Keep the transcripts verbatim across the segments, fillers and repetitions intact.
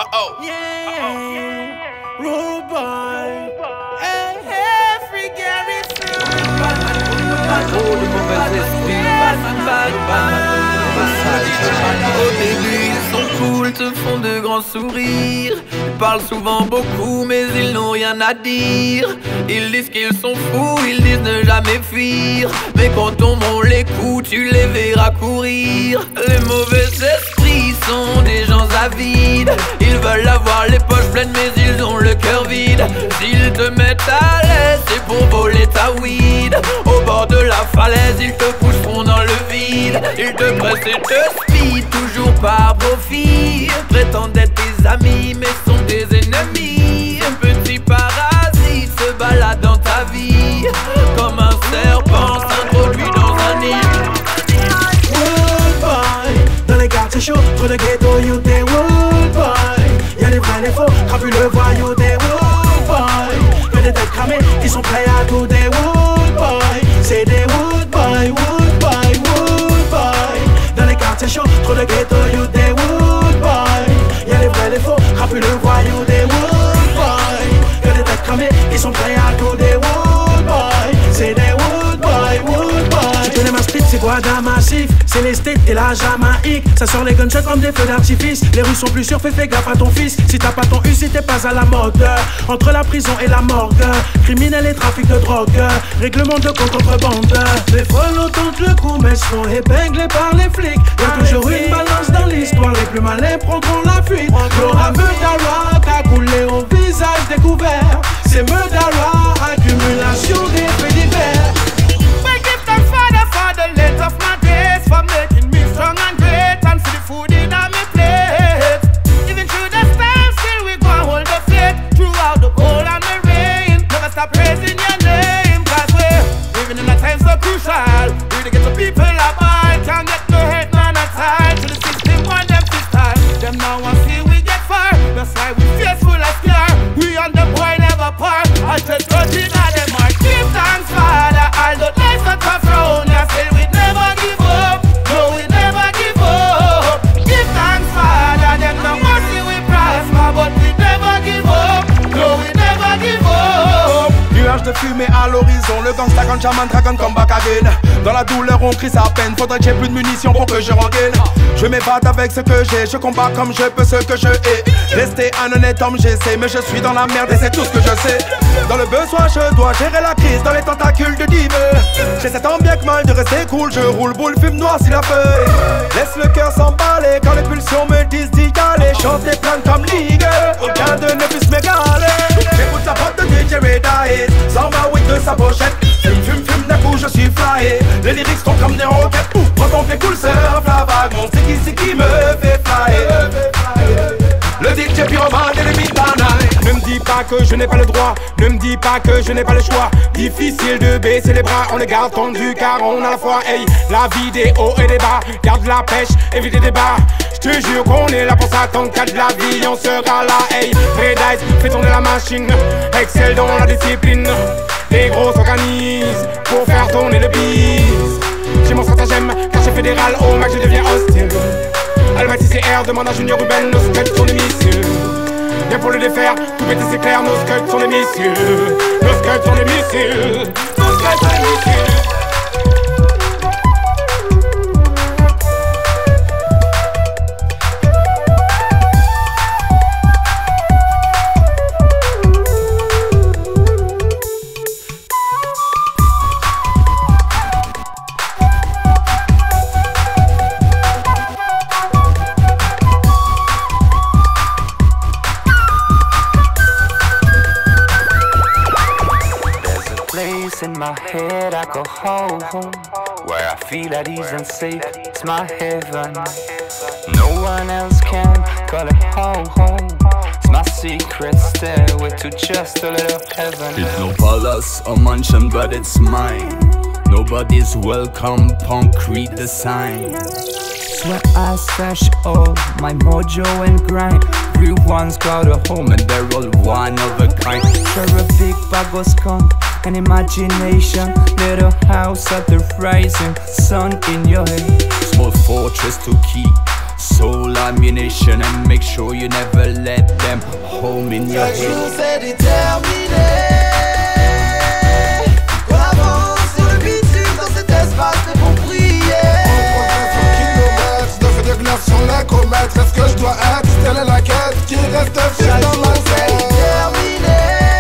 Uh-oh. Yeah, rude boy. Hey, hey, free Gary Au début ils sont cool, te font de grands sourires. Ils parlent souvent beaucoup mais ils n'ont rien à dire. Ils disent qu'ils sont fous, ils disent ne jamais fuir. Mais quand on monte les coups, tu les verras courir. Les mauvais esprits sont des gens avides. Ils veulent avoir les poches pleines mais ils ont le cœur vide. S'ils te mettent à l'aise, c'est pour voler ta weed. Au bord de la falaise, ils te pousseront dans le vide. Ils te pressent et te spient, toujours par profit. Prétendent être tes amis mais sont tes ennemis. Un petit parasite se balade dans ta vie, comme un serpent s'introduit dans un nid. Wood boy, dans les quartiers chauds, trop de ghetto, you des wood boy. Y'a des vrais, les faux, crapuleux le voyou des wood boy. Que des têtes cramées, qui sont prêts à tout des wood boy. C'est des wood boy, wood boy, wood boy. Dans les quartiers chauds, trop de ghetto, you des wood boy. Y'a les vrais, les faux, crapuleux le voyou des wood boy. Que des têtes cramées, qui sont prêts à tout des wood boy. C'est des wood boy, wood boy. Tu connais ma street, c'est quoi d'un massif? C'est les States et la Jamaïque. Ça sort les gunshots comme des feux d'artifice. Les rues sont plus sûres, fais, fais gaffe à ton fils. Si t'as pas ton U, si t'es pas à la mode. Entre la prison et la morgue, criminel et trafic de drogue, règlement de compte contrebande. Les follow tentent le coup mais sont épinglés par les flics. Y'a toujours une balance dans l'histoire, les plus malins prendront la fuite. Laura Meudara a coulé au visage découvert. C'est Meudara, accumulation des faits divers. Of my days for making me strong and great, and for the food in on me plate. Even through the storm, still we gon' hold the faith. Throughout the cold and the rain, never stop praising your name. Cause we're living in a time so crucial. We to get the people apart, can't get no head man aside. To the system want them to start. Them now want see we get far. That's why we faithful as scar. We on the boy never part. I just got in at them heart. Give thanks, Father. All the lives that tough round, yeah, still we never give up. No, we never give up. Give thanks, Father. Them no mercy we prosper, but we never give up. No, we never give up. Nuages de fumée à l'horizon, le gangsta quand Shaman Dragon come back again. Dans la douleur on crie sa peine, faudrait que j'ai plus de munitions pour que je rengaine. Je m'évade avec ce que j'ai, je combats comme je peux ce que je hais. Rester un honnête homme j'essaie, mais je suis dans la merde et c'est tout ce que je sais. Dans le besoin je dois gérer la crise, dans les tentacules de Dive. J'essaie tant bien que mal de rester cool, je roule boule, fume noir si la feuille. Laisse le cœur s'emballer quand les pulsions me disent d'y aller. Chante des plaintes comme Ligue, aucun de ne puisse m'égaler. J'écoute la pote de D J Red Eyes, sans ma weed de sa pochette. Fume, fume, fume, d'un coup je suis flyé. Les lyrics sont comme des roquettes. Quand on fait cool surf la vague, mon c'est qui c'est qui me fait flyer. Le D J pyromane et le midnight. Ne me dis pas que je n'ai pas le droit, ne me dis pas que je n'ai pas le choix. Difficile de baisser les bras, on les garde tendus car on a la foi. Hey, la vie des hauts et des bas, garde la pêche, évite les débats. Je te jure qu'on est là pour ça, tant qu'à de la vie on sera là. Hey, Red Eyes, fais tourner la machine, excelle dans la discipline. Les gros s'organisent pour faire tourner le bise. J'ai mon stratagème, cachet fédéral, au max je deviens hostile. Almaty C R demande à Junior Ruben, nos scuds sont des missiles. Viens pour le défaire, tout péter c'est clair, nos scuds sont des missiles. Nos scuds sont des missiles. Nos scuds sont des missiles. In my head I go home, where I feel at ease and safe. It's my heaven. No one else can call it home. It's my secret stairway to just a little heaven. It's no palace or mansion, but it's mine. Nobody's welcome, concrete the sign. It's where I stash all my mojo and grind. Everyone's got a home and they're all one of a kind. Share a big bag of skunk and imagination. Little house at the rising sun in your head. Small fortress to keep, soul ammunition, and make sure you never let them home in your Chaque head. jour c'est déterminé. On avance sur le bitume dans cet espace fait pour prier. On progresse en kilomètres, de feu de glace sur la comète. Est-ce que je dois être, telle est la quête qui reste fixe dans ma tête. Terminé.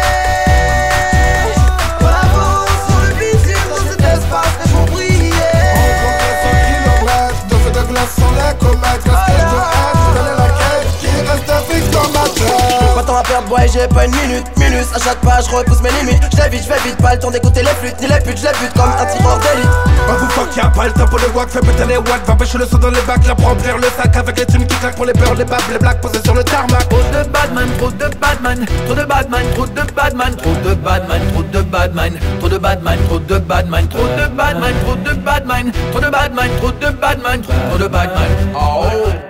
On avance sur le bitume dans cet espace fait pour briller. On progresse en kilomètres, de feu de glace sur la comète. Est-ce que je dois être, telle est la quête qui reste fixe dans ma tête. Pas de temps à perdre, boy, j'ai pas une minute. Minus, à chaque pas, je repousse mes limites. Je vite, je vais vite, pas le temps d'écouter les flûtes ni les putes, je les bute comme un tireur d'élite. On vous fuck, y'a pas le temps pour les wack, fais péter les watts, va pêcher le son dans les bacs, la prendre le sac avec les thunes qui claquent pour les peurs, les babs, les blacks posés sur le tarmac. Trop de badman, trop de badman, trop de badman, trop de badman, trop de badman, trop de badman, trop de badman, trop de badman, trop de badman, trop de badman, trop de badman, trop de badman, trop de badman. Oh.